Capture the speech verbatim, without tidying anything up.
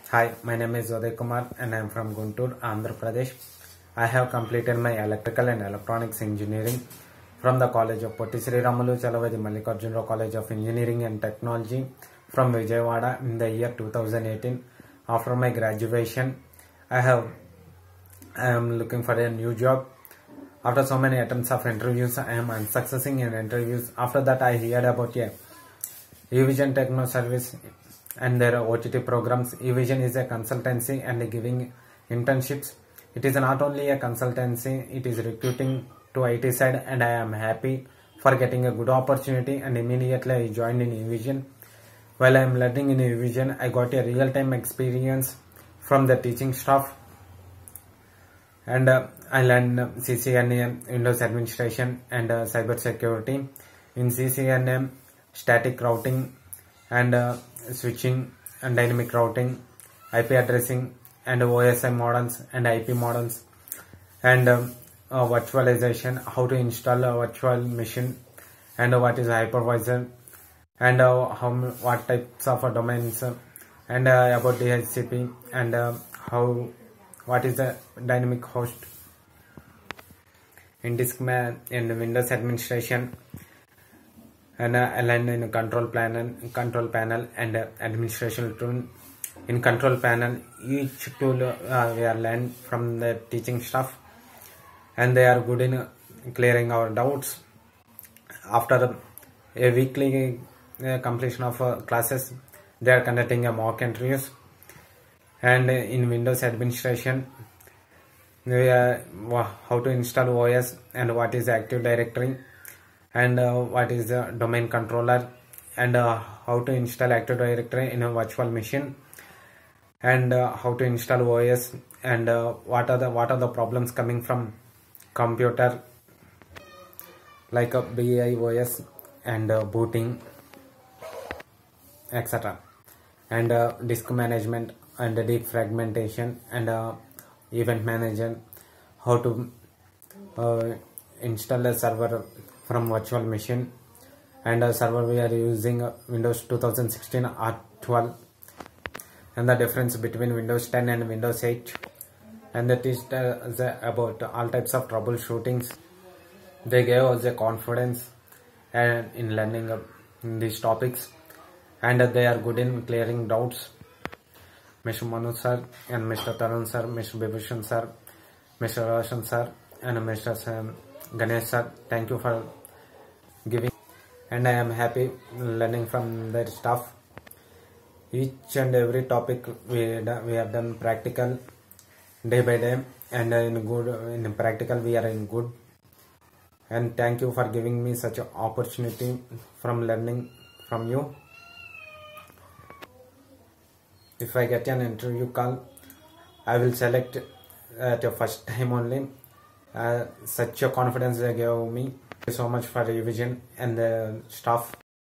Hi, my name is Uday Kumar and I am from Guntur, Andhra Pradesh. I have completed my electrical and electronics engineering from the College of Potti Sri Ramalu Chalavadi Mallikarjunarao College of Engineering and Technology from Vijayawada in the year two thousand eighteen. After my graduation, I have I am looking for a new job. After so many attempts of interviews, I am unsuccessful in interviews. After that, I heard about a eVision Techno Service and their O T T programs. eVision is a consultancy and giving internships. It is not only a consultancy, it is recruiting to I T side, and I am happy for getting a good opportunity, and immediately I joined in eVision. While I am learning in eVision, I got a real-time experience from the teaching staff, and uh, I learned C C N A, Windows administration and uh, cyber security. In C C N A, static routing and uh, switching and dynamic routing, I P addressing and O S I models and I P models, and um, uh, virtualization, how to install a virtual machine, and uh, what is hypervisor, and uh, how what types of uh, domains, uh, and uh, about D H C P, and uh, how what is the dynamic host, in disk man and Windows administration, and uh, align in control panel, control panel and uh, administration tool. In control panel, each tool uh, we are learned from the teaching staff, and they are good in uh, clearing our doubts. After a weekly uh, completion of uh, classes, they are conducting a mock interviews. And uh, in Windows administration, we are how to install O S and what is Active Directory, and uh, what is the domain controller, and uh, how to install Active Directory in a virtual machine, and uh, how to install O S, and uh, what are the what are the problems coming from computer, like a B I O S and uh, booting, et cetera. And uh, disk management and uh, defragmentation and uh, event manager, how to uh, install a server from virtual machine, and a server we are using uh, Windows two thousand sixteen R twelve, and the difference between Windows ten and Windows eight, and that is uh, the, about all types of troubleshootings. They gave us a confidence and in learning uh, these topics, and uh, they are good in clearing doubts. Mister Manu sir and Mister Tarun sir, Mister Bibhushan sir, Mister Roshan sir, and Mister Ganesh sir, thank you for giving, and I am happy learning from their staff. Each and every topic we we have done practical day by day, and in good in practical we are in good. And thank you for giving me such an opportunity from learning from you. If I get an interview call, I will select at the first time only. Uh, such a confidence they gave me. Thank you so much for eVision and the staff.